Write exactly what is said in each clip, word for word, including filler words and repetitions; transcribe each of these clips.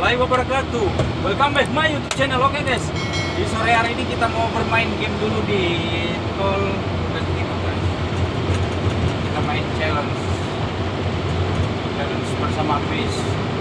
warahmatullahi wabarakatuh. Welcome back my YouTube channel. Oke guys, di sore hari ini kita mau bermain game dulu di tol Begitu guys. Kita main challenge challenge bersama Fish.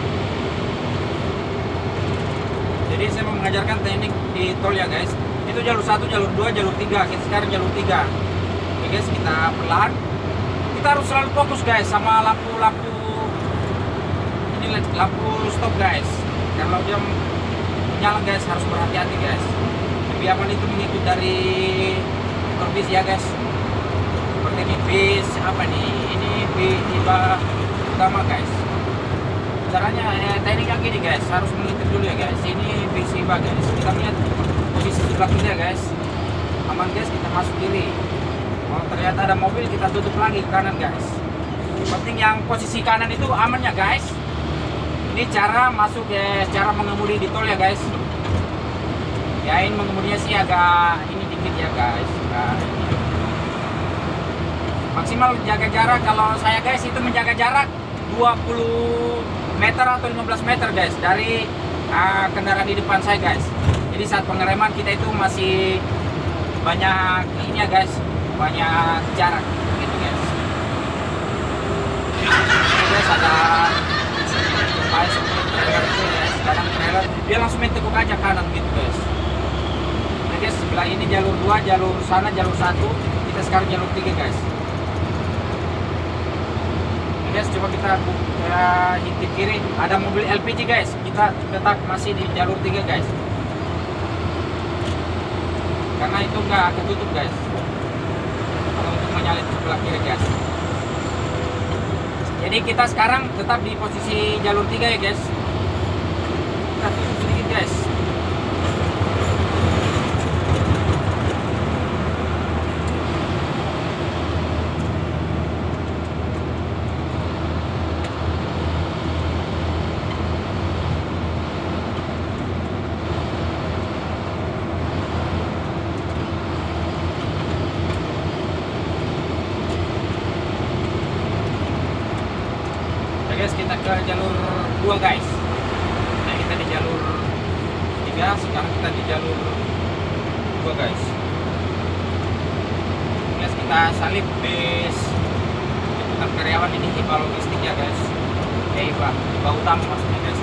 Jadi saya mau mengajarkan teknik di tol ya guys. Itu jalur satu, jalur dua, jalur tiga. Kita sekarang jalur tiga. Oke guys, kita pelan. Kita harus selalu fokus guys sama lampu-lampu ini, lampu stop guys. Kalau dia nyala guys harus berhati-hati guys. Lebih aman itu mengikut dari motor bis ya guys. Seperti ini bis apa nih? Ini bis tiba utama guys. Caranya eh, teknik yang gini guys, harus mengintip dulu ya guys. Ini bis tiba guys. Kita melihat posisi sebelah kiri ya guys. Aman guys, kita masuk kiri. Kalau ternyata ada mobil, kita tutup lagi ke kanan guys. Penting yang posisi kanan itu amannya guys. Ini cara masuk ya, cara mengemudi di tol ya guys. Ya ini mengemudinya sih agak ini dikit ya guys. Nah, ini. Maksimal jaga jarak, kalau saya guys itu menjaga jarak dua puluh meter atau lima belas meter guys dari uh, kendaraan di depan saya guys. Jadi saat pengereman kita itu masih banyak ini ya guys, banyak jarak gitu guys. Ini guys ada trailer itu guys, kadang trailer dia langsung main tekuk aja kanan gitu guys. Ini guys, sebelah ini jalur dua, jalur sana jalur satu, kita sekarang jalur tiga guys. Ini guys, coba kita ya, intip kiri, ada mobil L P G guys, kita tetap masih di jalur tiga guys. Karena itu nggak ketutup guys. Kalau untuk menyalip sebelah kiri guys. Jadi kita sekarang tetap di posisi jalur tiga ya guys. Kita tutup sedikit guys. Guys, kita ke jalur dua guys. Nah, kita di jalur tiga, sekarang kita di jalur dua guys. Guys, kita salib bis bukan karyawan ini hibah logistik ya guys. Ya hibah, hibah utama maksudnya guys.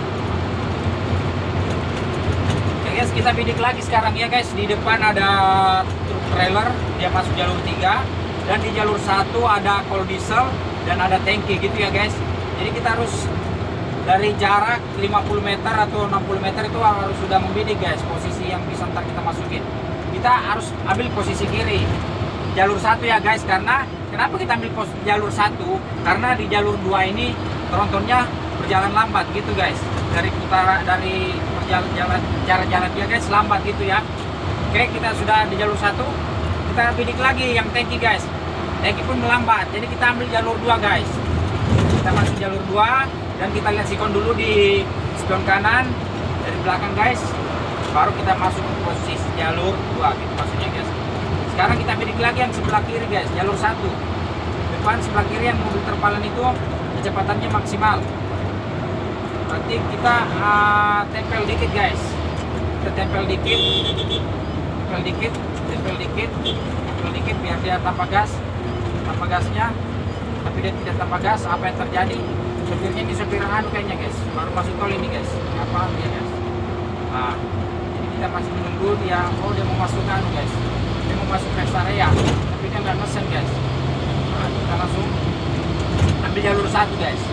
Oke guys, kita bidik lagi sekarang ya guys. Di depan ada truk trailer, dia masuk jalur tiga, dan di jalur satu ada kol diesel dan ada tangki gitu ya guys. Jadi kita harus dari jarak lima puluh meter atau enam puluh meter itu harus sudah membidik guys posisi yang bisa ntar kita masukin. Kita harus ambil posisi kiri jalur satu ya guys. Karena kenapa kita ambil pos jalur satu? Karena di jalur dua ini trontonnya berjalan lambat gitu guys. Dari utara dari perjalanan jalan cara jalan dia guys lambat gitu ya. Oke, kita sudah di jalur satu, kita bidik lagi yang tangki guys. Tangki pun melambat. Jadi kita ambil jalur dua guys. Kita masuk jalur dua dan kita lihat sikon dulu di spion kanan dari belakang guys, baru kita masuk ke posisi jalur dua gitu maksudnya guys. Sekarang kita bidik lagi yang sebelah kiri guys, jalur satu depan sebelah kiri yang mobil terpalan itu kecepatannya maksimal. Berarti kita uh, tempel dikit guys, kita tempel dikit tempel dikit tempel dikit tempel dikit biar dia tanpa gas tanpa gasnya. Tapi dia tidak tanpa gas, apa yang terjadi? Supirnya ini supir anu kayaknya guys, baru masuk tol ini guys, apa dia guys. Nah, jadi kita masih menunggu dia, oh dia mau masuk anu guys, dia mau masuk rest area, tapi dia nggak mesen guys. Nah, kita langsung ambil jalur satu guys.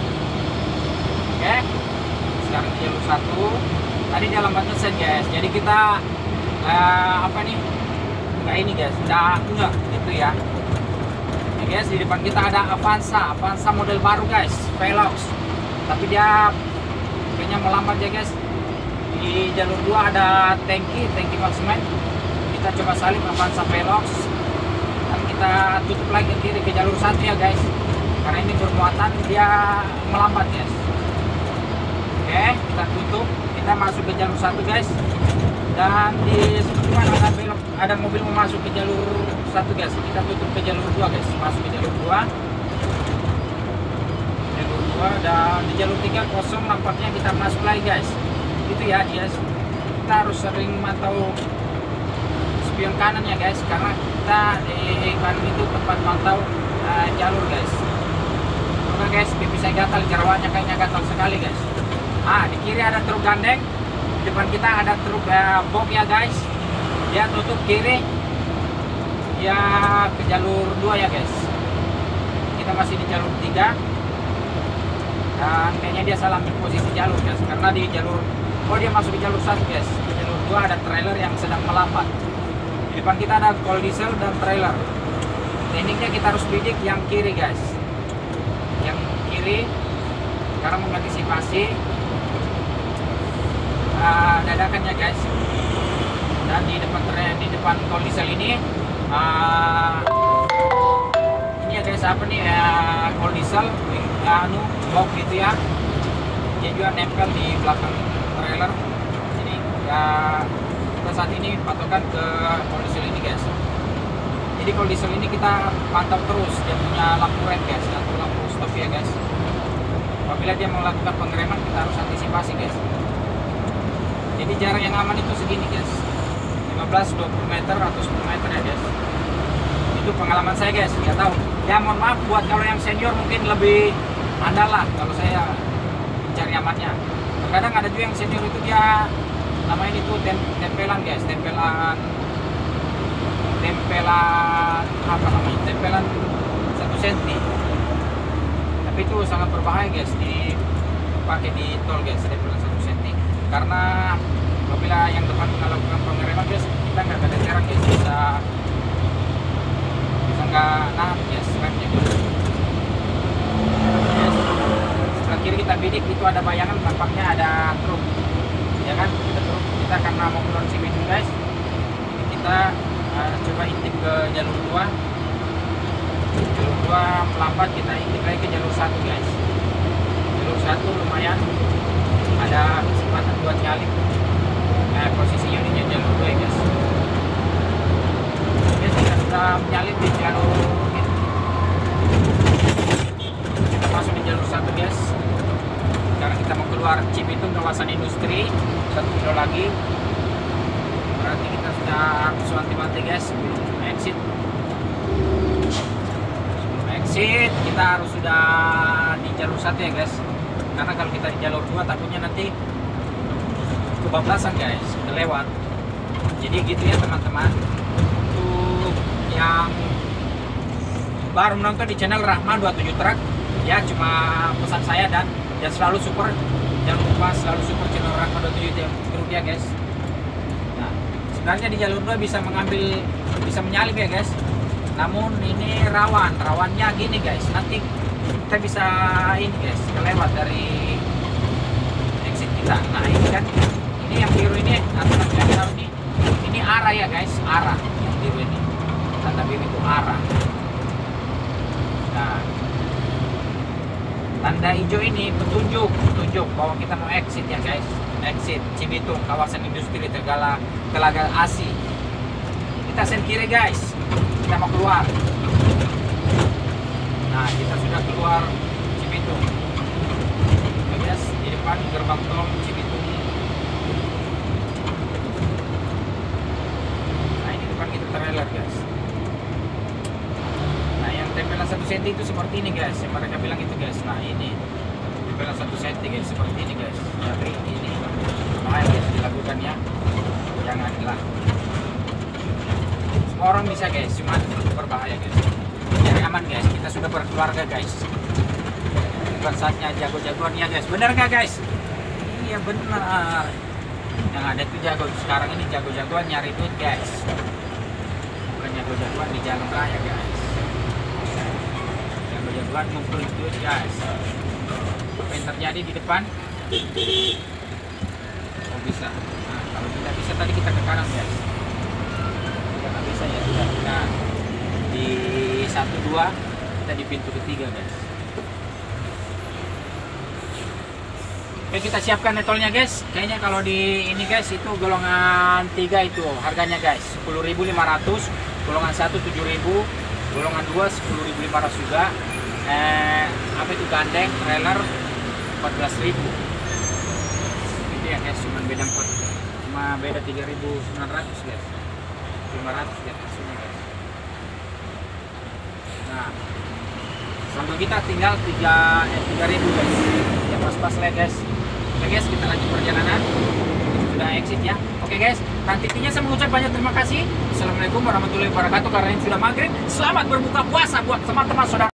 Oke, sekarang di jalur satu, tadi dia lambat mesen guys, jadi kita uh, apa nih? Nggak ini guys, udah enggak gitu ya. Guys, di depan kita ada Avanza, Avanza model baru guys, Velox. Tapi dia kayaknya melambat ya guys. Di jalur dua ada tangki, tangki maksimal. Kita coba salib Avanza Velox. Dan kita tutup lagi ke kiri ke jalur satu ya guys. Karena ini bermuatan dia melambat guys. Oke, kita tutup, kita masuk ke jalur satu guys. Dan di depan ada belok, ada mobil mau masuk ke jalur satu guys. Kita tutup ke jalur dua guys, masuk ke jalur dua. Jalur dua, dan di jalur tiga kosong nampaknya kita masuk lagi guys. Itu ya dia. Kita harus sering mantau spion kanan ya guys, karena kita di kanan itu tempat mantau uh, jalur guys. Oke guys, pipi saya gatal, jerawatnya kayaknya gatal sekali guys. Ah, di kiri ada truk gandeng, di depan kita ada truk uh, box ya guys. Dia tutup kiri, dia ke jalur dua ya guys. Kita masih di jalur tiga, dan kayaknya dia salah ambil posisi jalur guys, karena di jalur, oh dia masuk di jalur satu guys. Di jalur dua ada trailer yang sedang melambat. Di depan kita ada kol diesel dan trailer. Tekniknya kita harus bidik yang kiri guys, yang kiri, karena mengantisipasi uh, dadakannya guys. Dan di depan di depan kol diesel ini, uh, ini ya guys, apa nih uh, kol diesel, uh, anu box gitu ya. Dia juga nempel di belakang trailer. Jadi ya, kita saat ini patokan ke kol diesel ini guys. Jadi kol diesel ini kita pantau terus, dia punya lampu red guys, lampu lampu stop ya guys. Apabila dia melakukan pengereman, kita harus antisipasi guys. Jadi jarak yang aman itu segini guys, lima belas dua puluh meter atau sepuluh meter ya guys. Itu pengalaman saya guys, nggak tahu. Ya mohon maaf buat kalau yang senior mungkin lebih andal lah kalau saya cari amannya. Terkadang ada juga yang senior itu dia namanya itu tem tempelan guys, tempelan tempelan apa namanya, tempelan satu senti. Tapi itu sangat berbahaya guys dipakai di tol guys, tempelan satu senti. Karena apabila yang depan melakukan pengereman guys, kita nggak ada jarak guys, bisa bisa nggak nahan guys remnya guys. Yes. Sebelah kiri kita bidik itu ada bayangan, tampaknya ada truk, ya kan? Ada truk. Kita karena mau keluar Cibitung guys, jadi kita uh, coba intip ke jalur dua. Jalur dua melambat, kita intip lagi ke jalur satu guys. Jalur satu lumayan ada kesempatan buat nyalip. Nah, posisi unitnya jalur dua ya guys. Oke, kita sudah menyalip di jalur ini. Kita masuk di jalur satu guys. Sekarang kita mau keluar Cibitung, kawasan industri, satu kilo lagi. Berarti kita sudah harus wanti-wanti guys sebelum exit. Sebelum exit kita harus sudah di jalur satu ya guys. Karena kalau kita di jalur dua takutnya nanti kebablasan guys, kelewat. Jadi gitu ya teman-teman. Untuk yang baru menonton di channel Rahman dua puluh tujuh Truck, ya cuma pesan saya dan dan selalu support, jangan lupa selalu support channel Rahman dua puluh tujuh Truck ya guys. Nah, sebenarnya di jalur dua bisa mengambil, bisa menyalip ya guys. Namun ini rawan, rawannya gini guys. Nanti kita bisa ini guys, kelewat dari exit kita. Nah ini kan, ini yang biru ini, atau yang tahu ini, ini arah ya guys, arah yang biru ini. Tanda biru itu arah. Nah, tanda hijau ini petunjuk, petunjuk bahwa kita mau exit ya guys. Exit Cibitung, kawasan industri Tegala, Telaga Asi. Kita sen kiri guys, kita mau keluar. Nah, kita sudah keluar Cibitung. Oke guys, di depan gerbang tol Cibitung. Nah, ini depan kita trailer guys. Nah, yang tempelan satu senti itu seperti ini guys, yang mereka bilang itu guys. Nah, ini tempelan satu senti guys, seperti ini guys. Jadi ini bahaya guys dilakukannya, janganlah. Semua orang bisa guys, cuma berbahaya guys. Jadi aman guys, kita sudah berkeluarga guys. Bukan saatnya jago-jagoan ya guys. Bener gak guys? Iya benar. Yang ada tuh jago sekarang ini, jago-jagoan nyari duit guys. Bukan jago-jagoan di jalan raya guys. Jago-jagoan ngumpul duit guys. Apa yang terjadi di depan? Oh bisa. Nah, kalau tidak bisa tadi kita ke kanan guys. Kita nggak bisa ya sudah. Nah, di satu dua kita di pintu ketiga guys. Oke, kita siapkan netolnya guys. Kayaknya kalau di ini guys itu golongan tiga itu harganya guys sepuluh ribu lima ratus, golongan satu tujuh ribu, golongan dua sepuluh ribu lima ratus juga. eh apa itu gandeng trailer empat belas ribu gitu ya guys, cuma beda empat cuma beda tiga ribu sembilan ratus guys, lima ratus ya hasilnya guys. Nah saldo kita tinggal tiga eh tiga ribu guys ya, pas-pas lah guys. Oke guys, kita lanjut perjalanan, sudah exit ya. Oke guys, nantinya saya mengucap banyak terima kasih. Assalamualaikum warahmatullahi wabarakatuh. Karena ini sudah maghrib, selamat berbuka puasa buat teman-teman saudara.